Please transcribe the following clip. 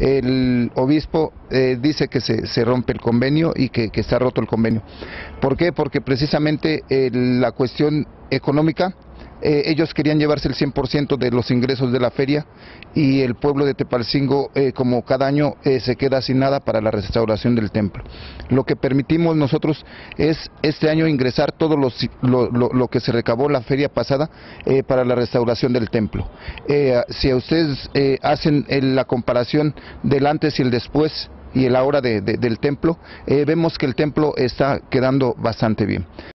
el obispo dice que se rompe el convenio y que está roto el convenio. ¿Por qué? Porque precisamente la cuestión económica, ellos querían llevarse el 100% de los ingresos de la feria y el pueblo de Tepalcingo, como cada año, se queda sin nada para la restauración del templo. Lo que permitimos nosotros es este año ingresar todo lo que se recabó la feria pasada para la restauración del templo. Si ustedes hacen la comparación del antes y el después y el ahora del templo, vemos que el templo está quedando bastante bien.